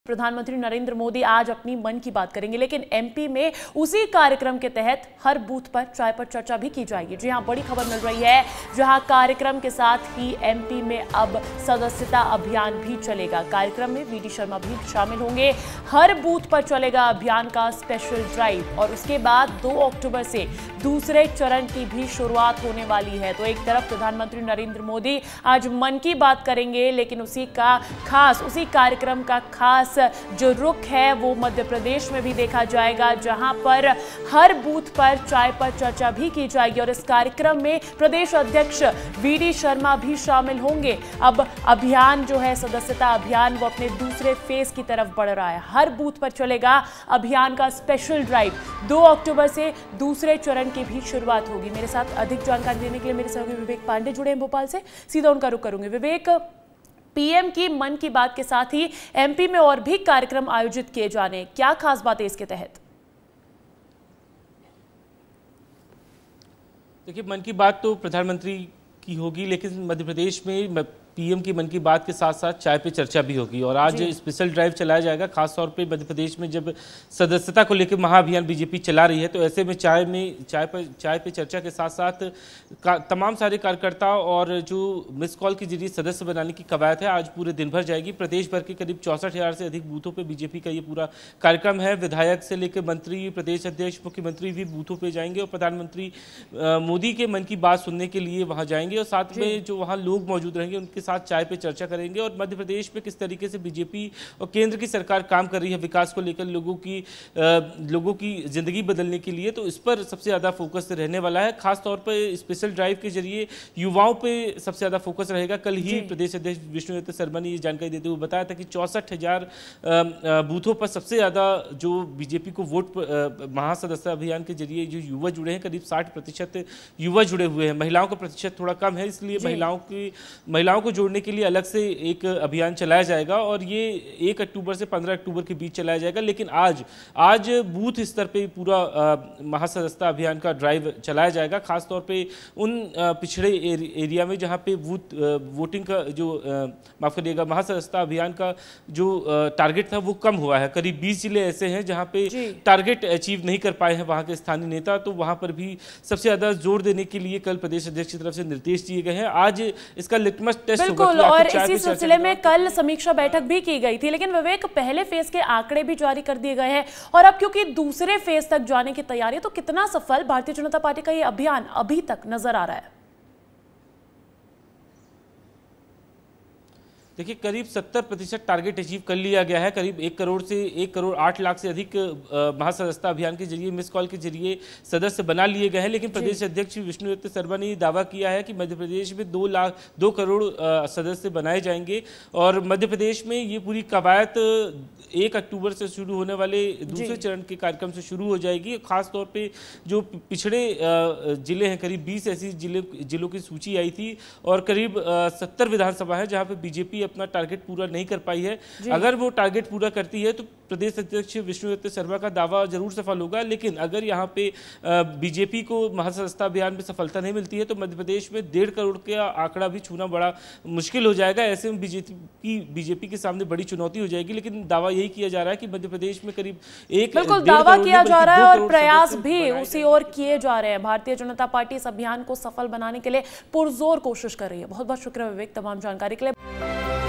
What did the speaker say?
प्रधानमंत्री नरेंद्र मोदी आज अपनी मन की बात करेंगे, लेकिन एमपी में उसी कार्यक्रम के तहत हर बूथ पर चाय पर चर्चा भी की जाएगी। जी हां, बड़ी खबर मिल रही है, जहां कार्यक्रम के साथ ही एमपी में अब सदस्यता अभियान भी चलेगा। कार्यक्रम में वीडी शर्मा भी शामिल होंगे। हर बूथ पर चलेगा अभियान का स्पेशल ड्राइव और उसके बाद 2 अक्टूबर से दूसरे चरण की भी शुरुआत होने वाली है। तो एक तरफ प्रधानमंत्री नरेंद्र मोदी आज मन की बात करेंगे, लेकिन उसी कार्यक्रम का खास जो रुख है वो मध्य प्रदेश में भी देखा जाएगा, जहां पर हर बूथ पर चाय पर चर्चा भी की जाएगी और इस कार्यक्रम में प्रदेश अध्यक्ष वीडी शर्मा भी शामिल होंगे। अब अभियान जो है सदस्यता अभियान वो अपने दूसरे फेज की तरफ बढ़ रहा है। हर बूथ पर चलेगा अभियान का स्पेशल ड्राइव। 2 अक्टूबर से दूसरे चरण की भी शुरुआत होगी। मेरे साथ अधिक जानकारी देने के लिए मेरे सहयोगी विवेक पांडे जुड़े हैं भोपाल से, सीधा उनका रुख करूंगी। विवेक, पीएम की मन की बात के साथ ही एमपी में और भी कार्यक्रम आयोजित किए जाने, क्या खास बात है इसके तहत? देखिए, मन की बात तो प्रधानमंत्री की होगी, लेकिन मध्य प्रदेश में पीएम की मन की बात के साथ साथ चाय पे चर्चा भी होगी और आज स्पेशल ड्राइव चलाया जाएगा। खासतौर पे मध्य प्रदेश में जब सदस्यता को लेकर महाअभियान बीजेपी चला रही है, तो ऐसे में चाय पे चर्चा के साथ साथ तमाम सारे कार्यकर्ता और जो मिस कॉल के जरिए सदस्य बनाने की कवायद है आज पूरे दिन भर जाएगी। प्रदेश भर के करीब 64,000 से अधिक बूथों पर बीजेपी का ये पूरा कार्यक्रम है। विधायक से लेकर मंत्री, प्रदेश अध्यक्ष, मुख्यमंत्री भी बूथों पर जाएंगे और प्रधानमंत्री मोदी के मन की बात सुनने के लिए वहाँ जाएंगे और साथ में जो वहाँ लोग मौजूद रहेंगे उनके साथ चाय पे चर्चा करेंगे और मध्य प्रदेश में किस तरीके से बीजेपी और केंद्र की सरकार काम कर रही है विकास को लेकर, लोगों की जिंदगी बदलने के लिए, तो इस पर सबसे ज्यादा फोकस रहने वाला है। खास तौर पर स्पेशल ड्राइव के जरिए युवाओं पे सबसे ज्यादा फोकस रहेगा। कल ही प्रदेश अध्यक्ष विष्णुदत्त शर्मा ने ये जानकारी देते हुए बताया था कि 64,000 बूथों पर सबसे ज्यादा जो बीजेपी को वोट महासदस्यता अभियान के जरिए जो युवा जुड़े हैं, करीब 60% युवा जुड़े हुए हैं। महिलाओं का प्रतिशत थोड़ा कम है, इसलिए महिलाओं को जोड़ने के लिए अलग से एक अभियान चलाया जाएगा और ये 1 अक्टूबर से 15 अक्टूबर के बीच चलाया जाएगा। लेकिन आज बूथ स्तर पे पूरा महासदस्यता अभियान का ड्राइव चलाया जाएगा। खासतौर पे उन पिछड़े एरिया में जहां पे वोटिंग का जो माफ करिएगा महासदस्यता अभियान का जो टारगेट था वो कम हुआ है। करीब 20 जिले ऐसे हैं जहां पे टारगेट अचीव नहीं कर पाए हैं वहां के स्थानीय नेता, तो वहां पर भी सबसे ज्यादा जोर देने के लिए कल प्रदेश अध्यक्ष की तरफ से निर्देश दिए गए हैं। आज इसका लिटमस टेस्ट बिल्कुल, और इसी सिलसिले में कल समीक्षा बैठक भी की गई थी। लेकिन विवेक, पहले फेज के आंकड़े भी जारी कर दिए गए हैं और अब क्योंकि दूसरे फेज तक जाने की तैयारी है, तो कितना सफल भारतीय जनता पार्टी का ये अभियान अभी तक नजर आ रहा है? देखिए, करीब 70% टारगेट अचीव कर लिया गया है। करीब 1 करोड़ 8 लाख से अधिक महासदस्यता अभियान के जरिए मिस कॉल के जरिए सदस्य बना लिए गए हैं। लेकिन प्रदेश अध्यक्ष विष्णुदत्त शर्मा ने दावा किया है कि मध्य प्रदेश में 2 करोड़ सदस्य बनाए जाएंगे और मध्य प्रदेश में ये पूरी कवायद 1 अक्टूबर से शुरू होने वाले दूसरे चरण के कार्यक्रम से शुरू हो जाएगी। खासतौर पे जो पिछड़े जिले हैं, करीब 20 ऐसी जिलों की सूची आई थी और करीब 70 विधानसभा है जहाँ पे बीजेपी अपना टारगेट पूरा नहीं कर पाई है। अगर वो टारगेट पूरा करती है तो प्रदेश अध्यक्ष विष्णुदत्त शर्मा का दावा जरूर सफल होगा। लेकिन अगर यहाँ पे बीजेपी को महासदस्यता अभियान में सफलता नहीं मिलती है तो मध्य प्रदेश में 1.5 करोड़ का आंकड़ा भी छूना बड़ा मुश्किल हो जाएगा। ऐसे में बीजेपी के सामने बड़ी चुनौती हो जाएगी। लेकिन दावा यही किया जा रहा है कि मध्य प्रदेश में करीब बिल्कुल दावा किया जा रहा है और प्रयास भी उसी ओर किए जा रहे हैं। भारतीय जनता पार्टी इस अभियान को सफल बनाने के लिए पुरजोर कोशिश कर रही है। बहुत बहुत शुक्रिया विवेक तमाम जानकारी के लिए।